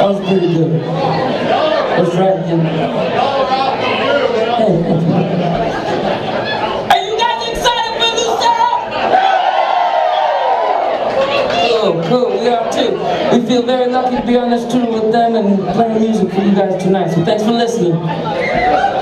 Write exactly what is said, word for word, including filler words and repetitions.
That was pretty good. Let's try it again. Hey, are you guys excited for Lucero? Cool, cool, we are too. We feel very lucky to be on this tour with them and playing music for you guys tonight, so thanks for listening.